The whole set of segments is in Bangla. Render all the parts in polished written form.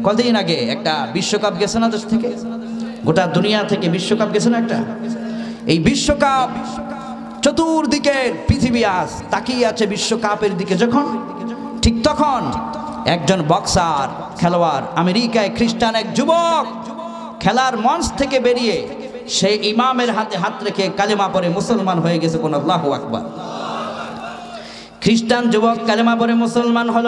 কদিন আগে একটা বিশ্বকাপ গেছে না দেশ থেকে, গোটা দুনিয়া থেকে বিশ্বকাপ গেছে না একটা। এই বিশ্বকাপ চতুর্দিকে পৃথিবী আজ তাকিয়ে আছে বিশ্বকাপের দিকে। যখন ঠিক তখন একজন বক্সার খেলোয়াড়, আমেরিকায় খ্রিস্টান এক যুবক, খেলার মঞ্চ থেকে বেরিয়ে সেই ইমামের হাতে হাত রেখে কালেমা পড়ে মুসলমান হয়ে গেছে। কোন আল্লাহু আকবার। খ্রিস্টান যুবক কালেমা পড়ে মুসলমান হলো,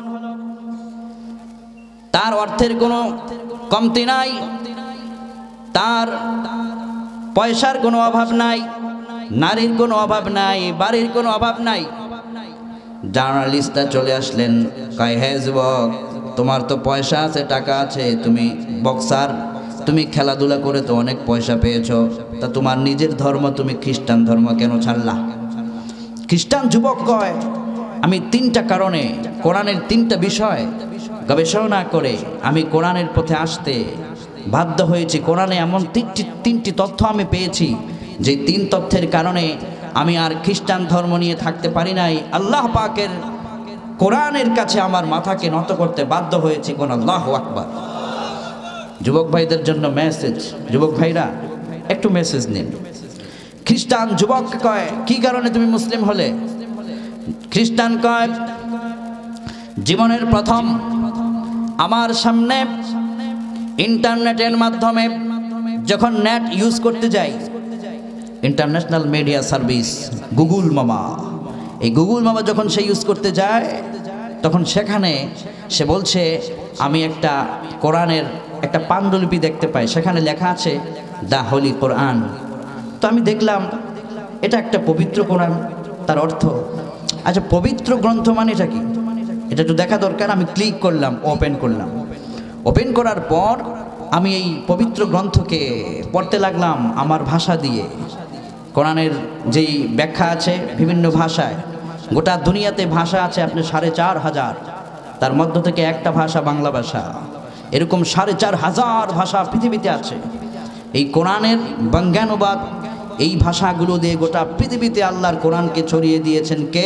তার অর্থের কোনো কমতি নাই, তার পয়সার কোনো অভাব নাই, নারীর কোনো অভাব নাই, বাড়ির কোনো অভাব নাই। জার্নালিস্টরা চলে আসলেন, কয় হে যুবক, তোমার তো পয়সা আছে, টাকা আছে, তুমি বক্সার, তুমি খেলাধুলা করে তো অনেক পয়সা পেয়েছো, তা তোমার নিজের ধর্ম, তুমি খ্রিস্টান ধর্ম কেন ছাড়লা? খ্রিস্টান যুবক কয়, আমি 3টা কারণে, কোরআনের 3টা বিষয় গবেষণা করে আমি কোরআনের পথে আসতে বাধ্য হয়েছি। কোরআনে এমন 3টি তথ্য আমি পেয়েছি, যে 3 তথ্যের কারণে আমি আর খ্রিস্টান ধর্ম নিয়ে থাকতে পারি নাই। আল্লাহ পাকের কোরআনের কাছে আমার মাথাকে নত করতে বাধ্য হয়েছি। কোন আল্লাহু আকবার। যুবক ভাইদের জন্য মেসেজ, যুবক ভাইরা একটু মেসেজ নিন। খ্রিস্টান যুবক কয়, কি কারণে তুমি মুসলিম হলে? খ্রিস্টান কয়, জীবনের প্রথম আমার সামনে ইন্টারনেটের মাধ্যমে যখন নেট ইউজ করতে যাই, ইন্টারন্যাশনাল মিডিয়া সার্ভিস গুগল মামা, এই গুগল মামা যখন সে ইউজ করতে যায়, তখন সেখানে সে বলছে আমি একটা কোরআনের একটা পাণ্ডুলিপি দেখতে পাই, সেখানে লেখা আছে দ্য হোলি কোরআন। তো আমি দেখলাম এটা একটা পবিত্র কোরআন। তার অর্থ, আচ্ছা পবিত্র গ্রন্থ মানে এটা কি, এটা একটু দেখা দরকার। আমি ক্লিক করলাম, ওপেন করলাম। ওপেন করার পর আমি এই পবিত্র গ্রন্থকে পড়তে লাগলাম আমার ভাষা দিয়ে। কোরআনের যেই ব্যাখ্যা আছে বিভিন্ন ভাষায়, গোটা দুনিয়াতে ভাষা আছে আপনি 4,500, তার মধ্য থেকে একটা ভাষা বাংলা ভাষা। এরকম 4,500 ভাষা পৃথিবীতে আছে। এই কোরআনের বাংলানুবাদ, এই ভাষাগুলো দিয়ে গোটা পৃথিবীতে আল্লাহর কোরআনকে ছড়িয়ে দিয়েছেন কে?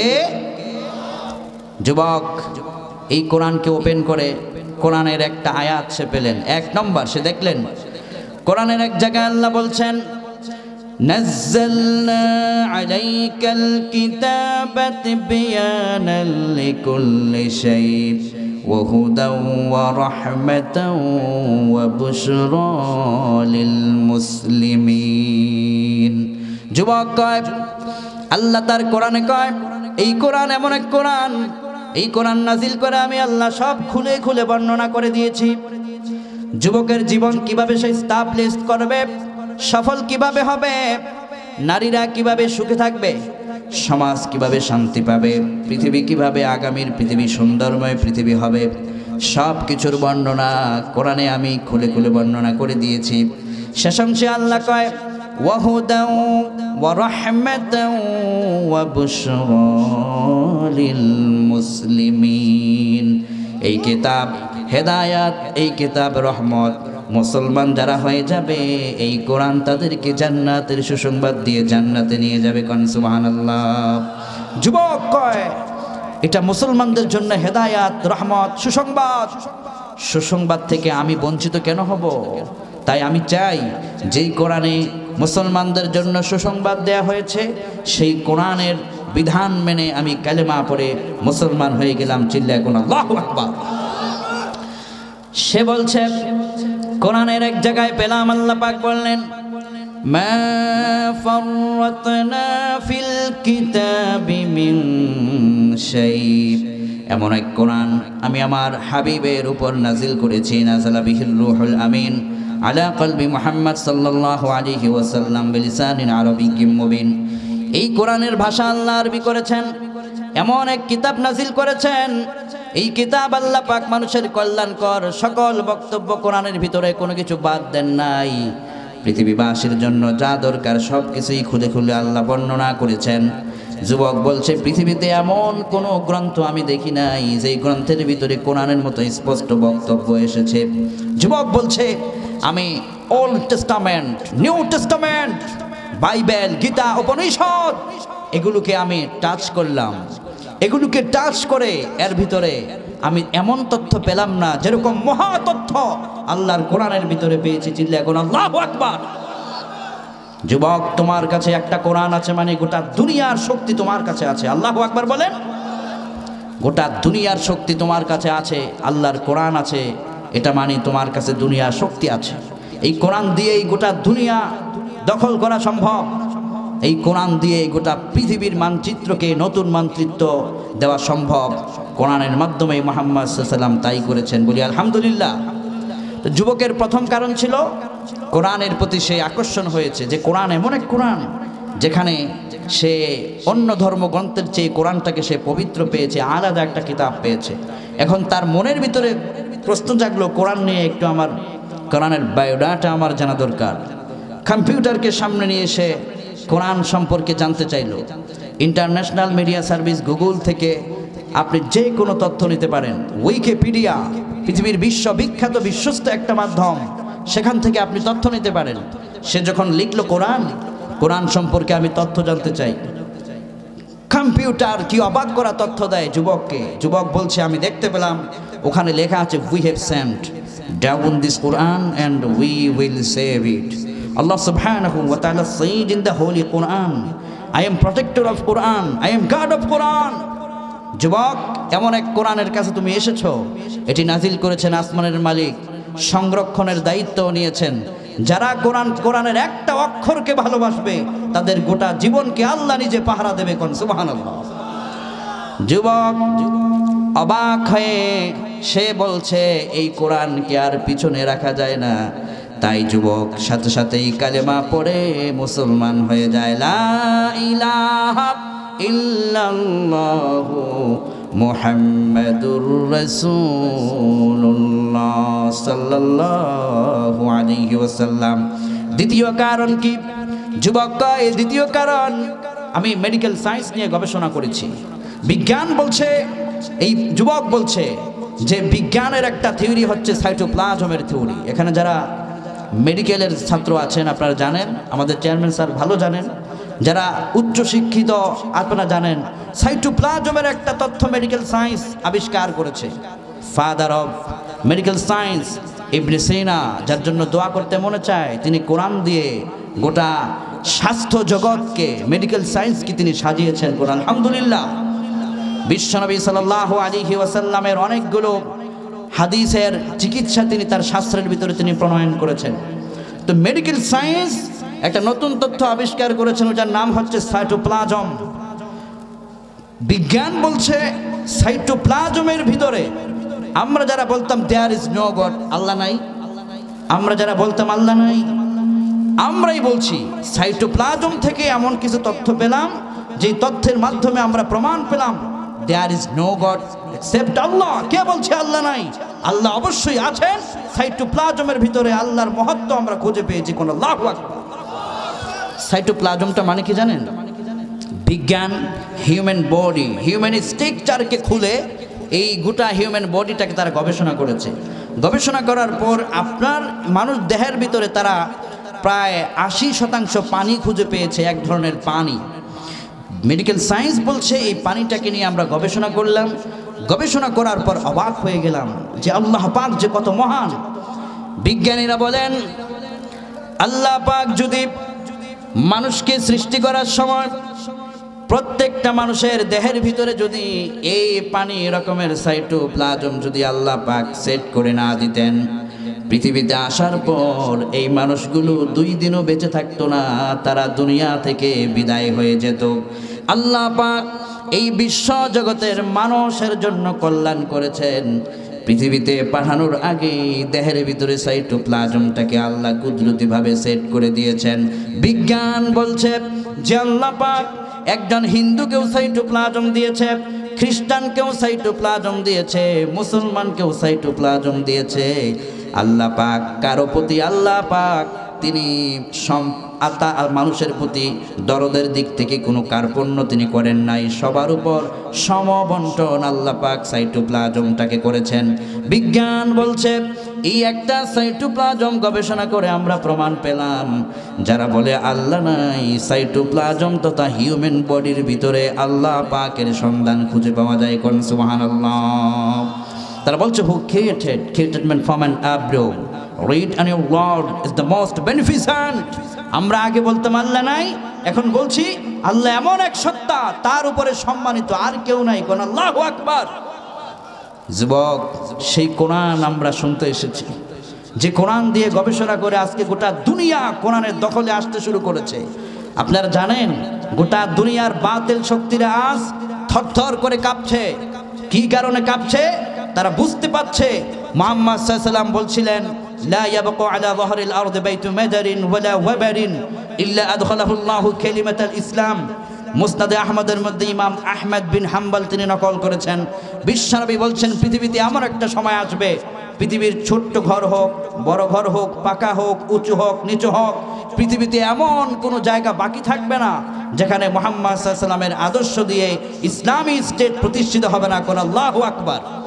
যুবক এই কোরআনকে ওপেন করে কোরআনের একটা আয়াত সে পেলেন। 1 নম্বর সে দেখলেন কোরআনের এক জায়গায় আল্লাহ বলছেন, নাযালনা আলাইকাল কিতাবা তিবয়ানাল লিকুল্লি শাই ওয়া হুদাও ওয়া রাহমাতাও ওয়া বুশরা লিল মুসলিমিন। যুবক কয়, আল্লাহ তার কোরআনে কয়, এই কোরআন এমন এক কোরআন, এই কোরআন নাজিল করে আমি আল্লাহ সব খুলে খুলে বর্ণনা করে দিয়েছি। যুবকের জীবন কিভাবে সে স্টাবলিশ করবে, সফল কিভাবে হবে, নারীরা কিভাবে সুখে থাকবে, সমাজ কিভাবে শান্তি পাবে, পৃথিবী কিভাবে আগামীর পৃথিবী সুন্দরময় পৃথিবী হবে, সব কিছুর বর্ণনা কোরআনে আমি খুলে খুলে বর্ণনা করে দিয়েছি। শেষাংশে আল্লাহ কয়, ওয়া হুদাও ওয়া রাহমাতাও ওয়া বুশরা লিল মুসলিমিন। এই কিতাব হেদায়াত, এই কিতাব রহমত। মুসলমান যারা হয়ে যাবে, এই কোরআন তাদেরকে জান্নাতের সুসংবাদ দিয়ে জান্নাতে নিয়ে যাবে। কোন সুবহানাল্লাহ। যুবক কয়, এটা মুসলমানদের জন্য হেদায়াত, রহমত, সুসংবাদ। সুসংবাদ থেকে আমি বঞ্চিত কেন হব? তাই আমি চাই যেই কোরআনে মুসলমানদের জন্য সুসংবাদ দেয়া হয়েছে, সেই কোরআনের বিধান মেনে আমি কালেমা পড়ে মুসলমান হয়ে গেলাম। চিল্লায় কোন আল্লাহু আকবার। সে বলছে, কোরআনের এক জায়গায় পেলাম আল্লাহ পাক বললেন, মা ফাররাতনা ফিল কিতাবি মিন শাই। এমন এক কোরআন আমি আমার হাবিবের উপর নাজিল করেছি। নাযালা বিহির রূহুল আমিন আলা কলবি মুহাম্মদ সাল্লাল্লাহু আলাইহি ওয়াসাল্লাম বিলিসানিন আরাবিয়্যিম মুবিন। এই কোরআনের ভাষা আল্লাহ আরবি করেছেন, এমন এক কিতাব নাজিল করেছেন। এই কিতাব আল্লাহ পাক মানুষের কল্যাণকর, সকল বক্তব্য কোরআনের ভিতরে কোনো কিছু বাদ দেন নাই। পৃথিবীবাসীর জন্য যা দরকার সব কিছুই খুলে খুলে আল্লাহ বর্ণনা করেছেন। যুবক বলছে, পৃথিবীতে এমন কোনো গ্রন্থ আমি দেখি নাই যে গ্রন্থের ভিতরে কোরআনের মতো স্পষ্ট বক্তব্য এসেছে। যুবক বলছে, আমি old testament, new testament, Bible, Gita, Upanishad এগুলোকে আমি টাচ করলাম, এগুলোকে টাচ করে এর ভিতরে আমি এমন তথ্য পেলাম না যেরকম মহা তথ্য আল্লাহর কোরআনের ভিতরে পেয়েছি। চিল্লায় কোন আল্লাহু আকবার। যুবক, তোমার কাছে একটা কোরআন আছে মানে গোটা দুনিয়ার শক্তি তোমার কাছে আছে। আল্লাহু আকবার বলেন। গোটা দুনিয়ার শক্তি তোমার কাছে আছে, আল্লাহর কোরআন আছে, এটা মানে তোমার কাছে দুনিয়ার শক্তি আছে। এই কোরআন দিয়েই গোটা দুনিয়া দখল করা সম্ভব। এই কোরআন দিয়ে গোটা পৃথিবীর মানচিত্রকে নতুন মানচিত্র দেওয়া সম্ভব। কোরআনের মাধ্যমে মুহাম্মদ সাল্লাল্লাহু আলাইহি ওয়াসাল্লাম তাই করেছেন, বলি আলহামদুলিল্লাহ। তো যুবকের প্রথম কারণ ছিল কোরআনের প্রতি সে আকর্ষণ হয়েছে, যে কোরআন এমন এক কোরআন যেখানে সে অন্য ধর্মগ্রন্থের চেয়ে কোরআনটাকে সে পবিত্র পেয়েছে, আলাদা একটা কিতাব পেয়েছে। এখন তার মনের ভিতরে প্রশ্ন জাগলো, কোরআন নিয়ে একটু আমার কোরআনের বায়োডাটা আমার জানা দরকার। কম্পিউটারকে সামনে নিয়ে এসে কোরআন সম্পর্কে জানতে চাইল। ইন্টারন্যাশনাল মিডিয়া সার্ভিস গুগল থেকে আপনি যে কোনো তথ্য নিতে পারেন। উইকিপিডিয়া পৃথিবীর বিশ্ববিখ্যাত বিশ্বস্ত একটা মাধ্যম, সেখান থেকে আপনি তথ্য নিতে পারেন। সে যখন লিখলো কোরআন সম্পর্কে আমি তথ্য জানতে চাই, কম্পিউটার কি অবাক করা তথ্য দেয় যুবককে। যুবক বলছে, আমি দেখতে পেলাম ওখানে লেখা আছে, we have sent down this Quran and we will save it. Allah subhanahu wa ta'ala said in the holy Quran, I am protector of Quran, I am God of Quran. যুবক, এমন এক কোরআনের কাছে তুমি এসেছো, এটি নাজিল করেছেন আসমানের মালিক, সংরক্ষণের দায়িত্ব নিয়েছেন। যারা কোরআনের একটা অক্ষরকে ভালোবাসবে তাদের গোটা জীবনকে আল্লাহ নিজে পাহারা দেবে। কোন সুবহানাল্লাহ। যুবক অবাক হয়ে সে বলছে, এই কোরআনকে আর পিছনে রাখা যায় না। তাই যুবক সাথে সাথেই কালেমা পড়ে মুসলমান হয়ে যায়। লা ইলাহা ইল্লাল্লাহু মুহাম্মাদুর রাসূলুল্লাহ সাল্লাল্লাহু আলাইহি ওয়াসাল্লাম। দ্বিতীয় কারণ কি? যুবক কয়, দ্বিতীয় কারণ, আমি মেডিকেল সায়েন্স নিয়ে গবেষণা করেছি। বিজ্ঞান বলছে, এই যুবক বলছে যে বিজ্ঞানের একটা থিওরি হচ্ছে সাইটোপ্লাজমের থিওরি। এখানে যারা মেডিকেলের ছাত্র আছেন আপনারা জানেন, আমাদের চেয়ারম্যান স্যার ভালো জানেন, যারা উচ্চশিক্ষিত আপনারা জানেন, সাইটোপ্লাজমের একটা তথ্য মেডিকেল সায়েন্স আবিষ্কার করেছে। Father of medical science Ibn Sina, যার জন্য দোয়া করতে মনে চায়, তিনি কোরআন দিয়ে গোটা স্বাস্থ্য জগৎকে, মেডিকেল সায়েন্সকে তিনি সাজিয়েছেন। কোরআন আলহামদুলিল্লাহ। বিশ্বনবী সাল্লাল্লাহু আলাইহি ওয়াসাল্লামের অনেকগুলো হাদিসের চিকিৎসা তিনি তার শাস্ত্রের ভিতরে তিনি প্রণয়ন করেছেন। তো মেডিকেল সায়েন্স একটা নতুন তথ্য আবিষ্কার করেছেন, যার নাম হচ্ছে সাইটোপ্লাজম। বিজ্ঞান বলছে সাইটোপ্লাজমের ভিতরে, আমরা যারা বলতাম দেয়ার ইজ নো গড, আল্লাহ নাই, আমরা যারা বলতাম আল্লাহ নাই, আমরাই বলছি সাইটোপ্লাজম থেকে এমন কিছু তথ্য পেলাম, যে তথ্যের মাধ্যমে আমরা প্রমাণ পেলাম there is no God except Allah. কে বলছে আল্লাহ নাই? আল্লাহ অবশ্যই আছেন। সাইটোপ্লাজমের ভিতরে আল্লাহর মহত্ব আমরা খুঁজে পেয়েছি। কোন আল্লাহু আকবার। সাইটোপ্লাজমটা মানে কি জানেন? বিজ্ঞান হিউম্যান বডি, হিউম্যান স্ট্রাকচারকে খুলে এই গোটা হিউম্যান বডিটাকে তারা গবেষণা করেছে। গবেষণা করার পর আপনার মানুষ দেহের ভিতরে তারা প্রায় 80% পানি খুঁজে পেয়েছে, এক ধরনের পানি। মেডিকেল সায়েন্স বলছে এই পানিটাকে নিয়ে আমরা গবেষণা করলাম। গবেষণা করার পর অবাক হয়ে গেলাম যে আল্লাহ পাক যে কত মহান। বিজ্ঞানীরা বলেন, আল্লাহ পাক যদি মানুষকে সৃষ্টি করার সময় প্রত্যেকটা মানুষের দেহের ভিতরে যদি এই পানি রকমের সাইটোপ্লাজম যদি আল্লাহ পাক সেট করে না দিতেন, পৃথিবীতে আসার পর এই মানুষগুলো 2 দিনও বেঁচে থাকতো না, তারা দুনিয়া থেকে বিদায় হয়ে যেত। আল্লাহ পাক এই বিশ্ব জগতের মানুষের জন্য কল্যাণ করেছেন। পৃথিবীতে পাঠানোর আগে দেহের ভিতরে সাইটোপ্লাজমটাকে আল্লাহ কুদরতিভাবে সেট করে দিয়েছেন। বিজ্ঞান বলছে যে আল্লাহ পাক একজন হিন্দুকেও সাইটোপ্লাজম দিয়েছে, খ্রিস্টানকেও সাইটোপ্লাজম দিয়েছে, মুসলমানকেও সাইটোপ্লাজম দিয়েছে। আল্লাহ পাক কারো প্রতি আল্লাহ পাক তিনি মানুষের প্রতি দরদের দিক থেকে কোনো কার্পণ্য তিনি করেন নাই, সবার উপর সমবন্টন আল্লাহ পাক সাইটোপ্লাজমটাকে করেছেন। বিজ্ঞান বলছে এই একটা সাইটোপ্লাজম গবেষণা করে আমরা প্রমাণ পেলাম, যারা বলে আল্লাহ নাই, সাইটোপ্লাজম তথা হিউম্যান বডির ভিতরে আল্লাহ পাকের সন্ধান খুঁজে পাওয়া যায়। কোন সুবহানাল্লাহ। তারা বলছে who created man from an embryo, read and your Lord is the most beneficent। আমরা আগে বলতাম আল্লাহ নাই, এখন বলছি আল্লাহ এমন এক সত্তা, তার উপরে সম্মানিত আর কেউ নাই। কোন আল্লাহু আকবার। যুবক, সেই কোরআন আমরা শুনতে এসেছি, যে কোরআন দিয়ে গবেষণা করে আজকে গোটা দুনিয়া কোরআনের দখলে আসতে শুরু করেছে। আপনারা জানেন গোটা দুনিয়ার বাতিল শক্তিরা আজ থরথর করে কাঁপছে। কি কারণে কাঁপছে? তারা বুঝতে পারছে মুহাম্মদ সাল্লাল্লাহু আলাইহি ওয়াসাল্লাম বলছিলেন, লা ইয়াবকু আলা যাহরিল আরদি বাইতু মাদারিন ওয়ালা ওয়াবারিন ইল্লা আদখালাহু আল্লাহু কালিমাতাল ইসলাম। মুসনাদে আহমদের মধ্যে ইমাম আহমদ বিন হাম্বল তিনি নকল করেছেন। বিশ্বনবী বলছেন, পৃথিবীতে এমন একটা সময় আসবে, পৃথিবীর ছোট্ট ঘর হোক, বড় ঘর হোক, পাকা হোক, উঁচু হোক, নিচু হোক, পৃথিবীতে এমন কোনো জায়গা বাকি থাকবে না যেখানে মুহাম্মদ সাল্লাল্লাহু আলাইহি ওয়াসাল্লামের আদর্শ দিয়ে ইসলামী স্টেট প্রতিষ্ঠিত হবে না। কোন আল্লাহু আকবার।